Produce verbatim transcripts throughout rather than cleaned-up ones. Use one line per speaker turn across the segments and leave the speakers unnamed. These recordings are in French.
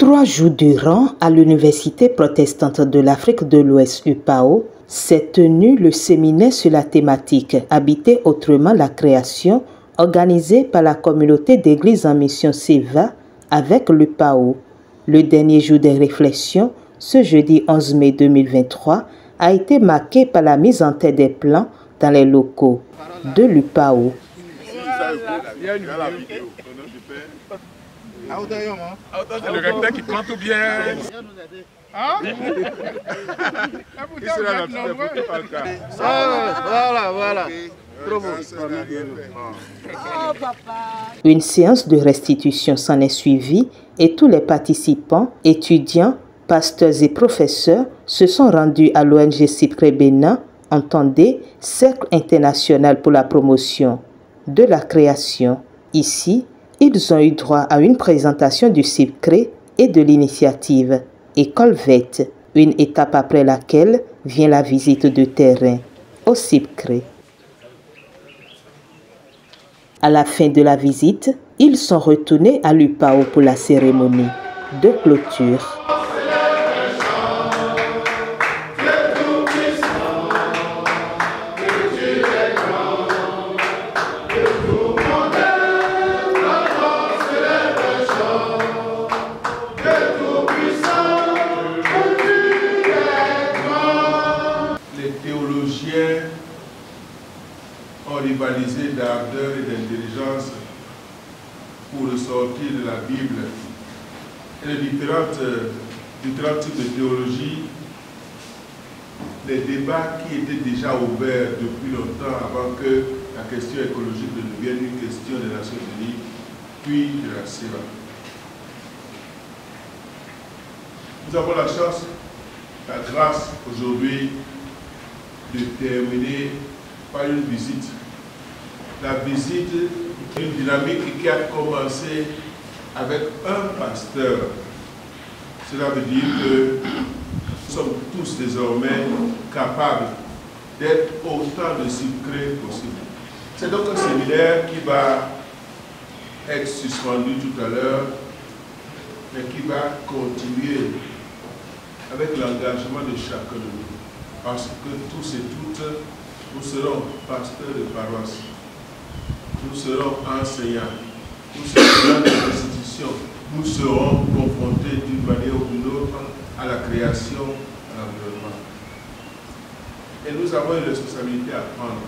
Trois jours durant, à l'Université protestante de l'Afrique de l'Ouest U P A O, s'est tenu le séminaire sur la thématique « Habiter autrement la création » organisé par la communauté d'églises en mission SEVA avec l'U P A O. Le dernier jour des réflexions, ce jeudi onze mai deux mille vingt-trois, a été marqué par la mise en tête des plans dans les locaux de l'U P A O.
C'est le recteur qui prend tout bien. Hein?
Voilà, voilà.
Une séance de restitution s'en est suivie et tous les participants, étudiants, pasteurs et professeurs se sont rendus à l'O N G SIPCRE Bénin, entendez, Cercle international pour la promotion de la création. Ici, ils ont eu droit à une présentation du SIPCRE et de l'initiative École verte, une étape après laquelle vient la visite de terrain au SIPCRE. À la fin de la visite, ils sont retournés à l'U P A O pour la cérémonie de clôture.
Les théologiens ont rivalisé d'ardeur et d'intelligence pour ressortir de la Bible et les différentes, différents types de théologie, les débats qui étaient déjà ouverts depuis longtemps avant que la question écologique ne devienne une question des Nations Unies, puis de la SEVA. Nous avons la chance, la grâce aujourd'hui de terminer par une visite. La visite d'une dynamique qui a commencé avec un pasteur. Cela veut dire que nous sommes tous désormais capables d'être autant de SIPCRE possible. C'est donc un séminaire qui va être suspendu tout à l'heure, mais qui va continuer avec l'engagement de chacun de nous. Parce que tous et toutes, nous serons pasteurs de paroisse, nous serons enseignants, nous serons dans des institutions, nous serons confrontés d'une manière ou d'une autre à la création, à l'environnement. Et nous avons une responsabilité à prendre.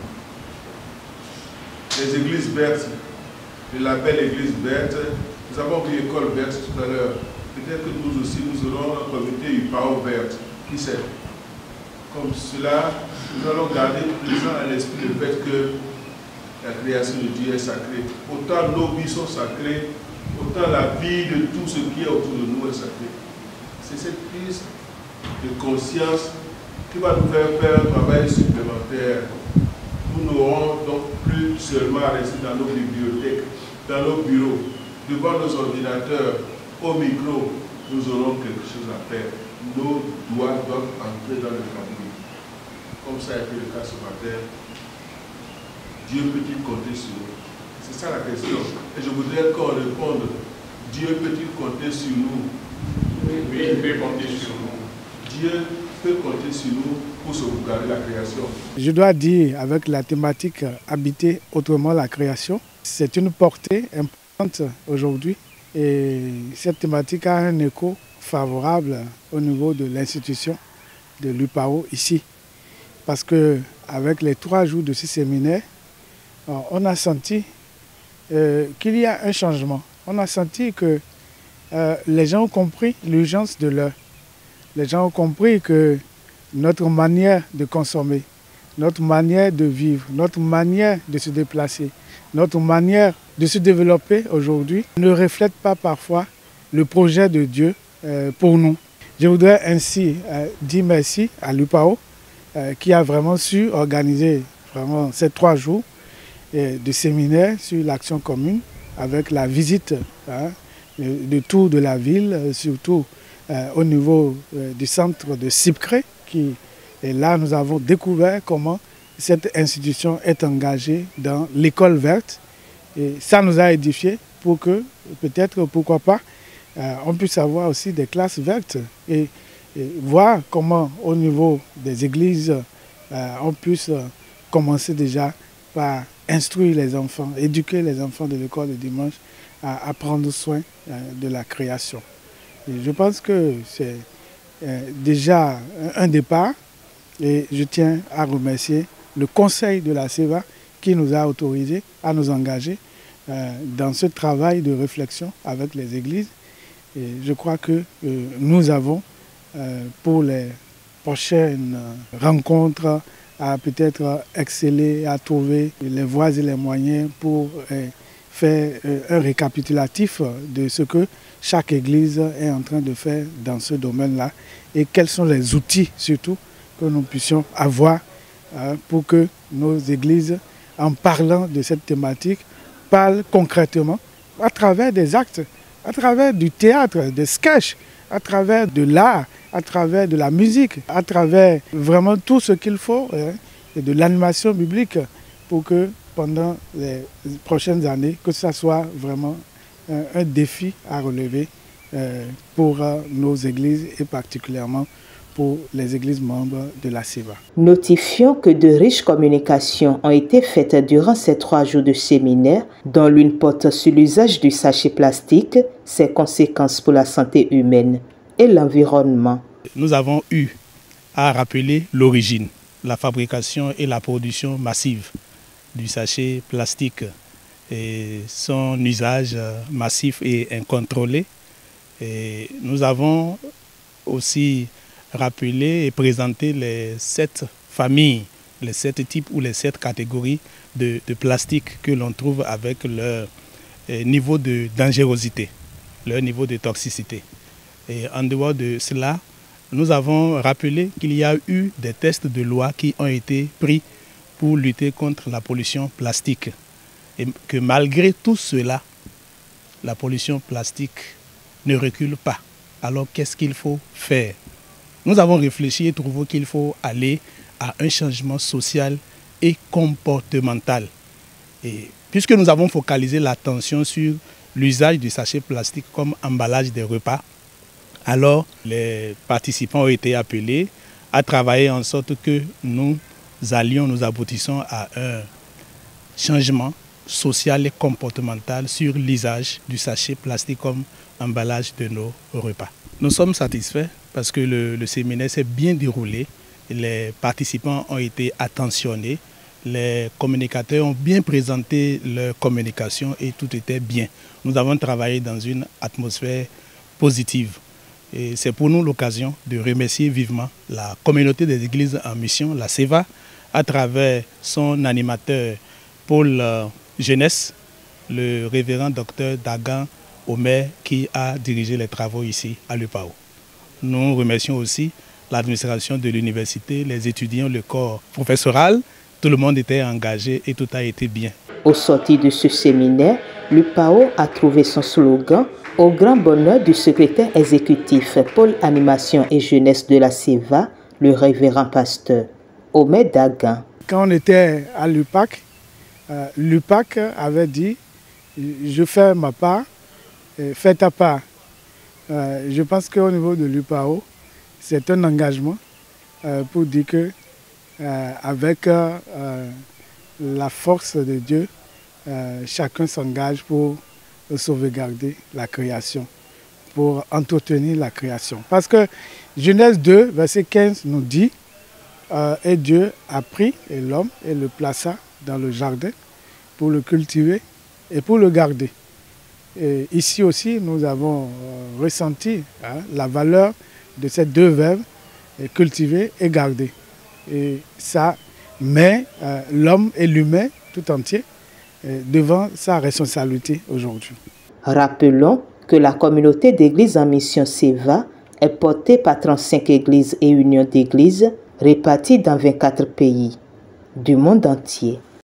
Les églises vertes, le label Église verte, nous avons vu École verte tout à l'heure. Peut-être que nous aussi, nous aurons un comité U P A O verte. Qui sait? Comme cela, nous allons garder présent à l'esprit le fait que la création de Dieu est sacrée. Autant nos vies sont sacrées, autant la vie de tout ce qui est autour de nous est sacrée. C'est cette prise de conscience qui va nous faire faire un travail supplémentaire. Nous n'aurons donc plus seulement à rester dans nos bibliothèques, dans nos bureaux, devant nos ordinateurs, au micro. Nous aurons quelque chose à faire. Nos doigts doivent entrer dans le cambouis. Comme ça a été le cas ce matin. Dieu peut-il compter sur nous? C'est ça la question. Et je voudrais qu'on réponde. Dieu peut-il compter sur nous?
Oui, il peut compter sur nous.
Dieu peut compter sur nous pour sauvegarder la création.
Je dois dire, avec la thématique « Habiter autrement la création », c'est une portée importante aujourd'hui. Et cette thématique a un écho favorable au niveau de l'institution de l'U P A O ici. Parce qu'avec les trois jours de ce séminaire, on a senti euh, qu'il y a un changement. On a senti que euh, les gens ont compris l'urgence de l'heure. Les gens ont compris que notre manière de consommer, notre manière de vivre, notre manière de se déplacer, notre manière de se développer aujourd'hui ne reflète pas parfois le projet de Dieu euh, pour nous. Je voudrais ainsi euh, dire merci à l'U P A O euh, qui a vraiment su organiser vraiment ces trois jours euh, de séminaire sur l'action commune avec la visite hein, de, de tout de la ville, euh, surtout euh, au niveau euh, du centre de SIPCRE. Qui, et là, nous avons découvert comment cette institution est engagée dans l'école verte. Et ça nous a édifiés pour que, peut-être, pourquoi pas, euh, on puisse avoir aussi des classes vertes et, et voir comment au niveau des églises, euh, on puisse commencer déjà par instruire les enfants, éduquer les enfants de l'école le dimanche à, à prendre soin euh, de la création. Et je pense que c'est euh, déjà un départ et je tiens à remercier le conseil de la CEVA qui nous a autorisés à nous engager euh, dans ce travail de réflexion avec les églises. Et je crois que euh, nous avons, euh, pour les prochaines rencontres, à peut-être exceller, à trouver les voies et les moyens pour euh, faire euh, un récapitulatif de ce que chaque église est en train de faire dans ce domaine-là et quels sont les outils surtout que nous puissions avoir euh, pour que nos églises, en parlant de cette thématique, parlent concrètement à travers des actes, à travers du théâtre, des sketchs, à travers de l'art, à travers de la musique, à travers vraiment tout ce qu'il faut, hein, et de l'animation biblique pour que pendant les prochaines années, que ça soit vraiment un, un défi à relever euh, pour euh, nos églises et particulièrement pour les églises membres de la CEVA.
Notifions que de riches communications ont été faites durant ces trois jours de séminaire, dont l'une porte sur l'usage du sachet plastique, ses conséquences pour la santé humaine et l'environnement.
Nous avons eu à rappeler l'origine, la fabrication et la production massive du sachet plastique et son usage massif et incontrôlé. Et nous avons aussi rappelé et présenté les sept familles, les sept types ou les sept catégories de, de plastique que l'on trouve avec leur eh, niveau de dangerosité, leur niveau de toxicité. Et en dehors de cela, nous avons rappelé qu'il y a eu des tests de loi qui ont été pris pour lutter contre la pollution plastique. Et que malgré tout cela, la pollution plastique ne recule pas. Alors qu'est-ce qu'il faut faire? Nous avons réfléchi et trouvé qu'il faut aller à un changement social et comportemental. Et puisque nous avons focalisé l'attention sur l'usage du sachet plastique comme emballage des repas, alors les participants ont été appelés à travailler en sorte que nous allions, nous aboutissons à un changement social et comportemental sur l'usage du sachet plastique comme emballage de nos repas. Nous sommes satisfaits parce que le, le séminaire s'est bien déroulé, les participants ont été attentionnés, les communicateurs ont bien présenté leur communication et tout était bien. Nous avons travaillé dans une atmosphère positive. Et c'est pour nous l'occasion de remercier vivement la communauté des églises en mission, la CEVA, à travers son animateur Paul euh, Jeunesse, le révérend docteur Dagan Omer, qui a dirigé les travaux ici à l'U P A O. Nous remercions aussi l'administration de l'université, les étudiants, le corps professoral. Tout le monde était engagé et tout a été bien.
Au sortir de ce séminaire, l'U P A O a trouvé son slogan au grand bonheur du secrétaire exécutif pôle animation et jeunesse de la CEVA, le révérend pasteur Omer Dagan.
Quand on était à l'U P A C, euh, l'U P A C avait dit « je fais ma part, fais ta part ». Euh, je pense qu'au niveau de l'U P A O, c'est un engagement euh, pour dire que euh, avec euh, la force de Dieu, euh, chacun s'engage pour sauvegarder la création, pour entretenir la création. Parce que Genèse deux, verset quinze nous dit euh, « Et Dieu a pris l'homme et le plaça dans le jardin pour le cultiver et pour le garder. » Et ici aussi, nous avons euh, ressenti hein, la valeur de ces deux verbes, cultiver et garder. Et ça met euh, l'homme et l'humain tout entier euh, devant sa responsabilité aujourd'hui.
Rappelons que la communauté d'églises en mission CEVA est portée par trente-cinq églises et unions d'églises réparties dans vingt-quatre pays du monde entier.